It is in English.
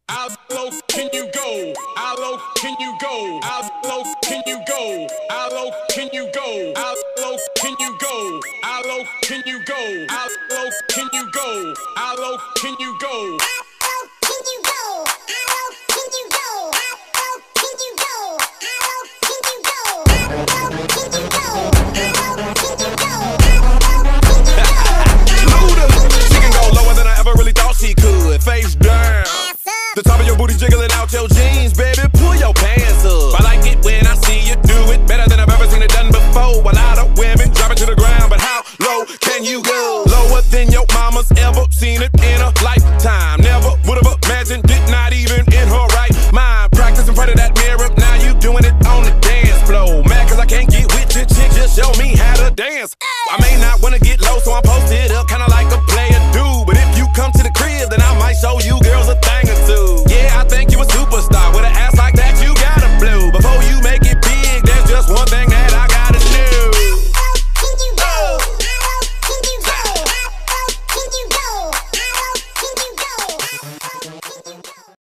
How low can you go? How low can you go? How low can you go? How low can you go? How low can you go? How low can you go? How low can you go? How low can you go? Face down, the top of your booty jiggling out your jeans, baby. Pull your pants up.